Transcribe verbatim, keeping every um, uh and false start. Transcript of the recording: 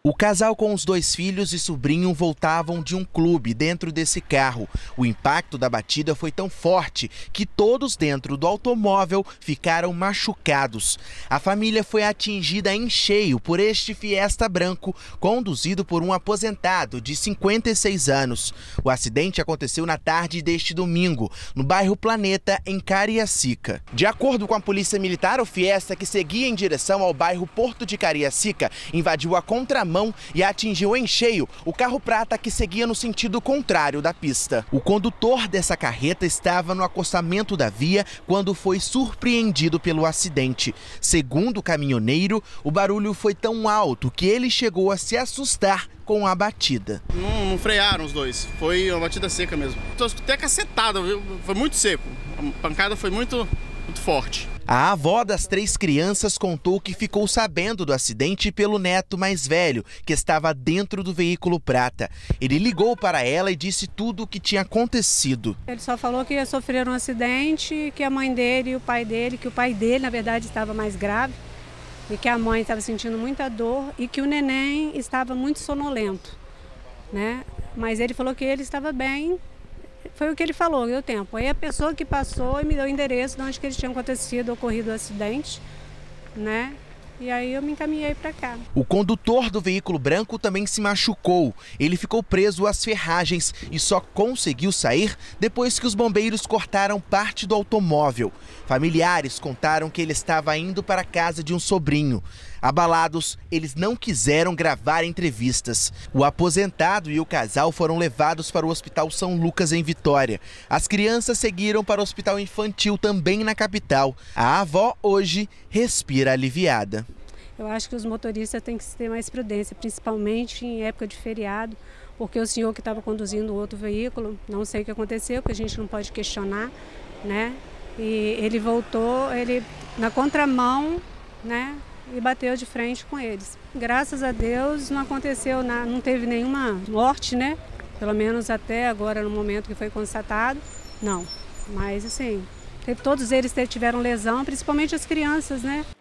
O casal com os dois filhos e sobrinho voltavam de um clube dentro desse carro. O impacto da batida foi tão forte que todos dentro do automóvel ficaram machucados. A família foi atingida em cheio por este Fiesta branco, conduzido por um aposentado de cinquenta e seis anos. O acidente aconteceu na tarde deste domingo, no bairro Planeta, em Cariacica. De acordo com a Polícia Militar, o Fiesta, que seguia em direção ao bairro Porto de Cariacica, invadiu a contramão e atingiu em cheio o carro prata que seguia no sentido contrário da pista. O condutor dessa carreta estava no acostamento da via quando foi surpreendido pelo acidente. Segundo o caminhoneiro, o barulho foi tão alto que ele chegou a se assustar com a batida. Não, não frearam os dois, foi uma batida seca mesmo. Tô até cacetada, viu? Foi muito seco, a pancada foi muito, muito forte. A avó das três crianças contou que ficou sabendo do acidente pelo neto mais velho, que estava dentro do veículo prata. Ele ligou para ela e disse tudo o que tinha acontecido. Ele só falou que ia sofrer um acidente, que a mãe dele e o pai dele, que o pai dele, na verdade, estava mais grave, e que a mãe estava sentindo muita dor e que o neném estava muito sonolento, né? Mas ele falou que ele estava bem. Foi o que ele falou, deu tempo. Aí a pessoa que passou e me deu o endereço de onde que eles tinham acontecido, ocorrido o acidente, né? E aí eu me encaminhei para cá. O condutor do veículo branco também se machucou. Ele ficou preso às ferragens e só conseguiu sair depois que os bombeiros cortaram parte do automóvel. Familiares contaram que ele estava indo para a casa de um sobrinho. Abalados, eles não quiseram gravar entrevistas. O aposentado e o casal foram levados para o Hospital São Lucas, em Vitória. As crianças seguiram para o Hospital Infantil, também na capital. A avó, hoje, respira aliviada. Eu acho que os motoristas têm que ter mais prudência, principalmente em época de feriado, porque o senhor que estava conduzindo o outro veículo, não sei o que aconteceu, porque a gente não pode questionar, né? E ele voltou, ele na contramão, né? E bateu de frente com eles. Graças a Deus não aconteceu, não teve nenhuma morte, né? Pelo menos até agora, no momento que foi constatado, não. Mas assim, todos eles tiveram lesão, principalmente as crianças, né?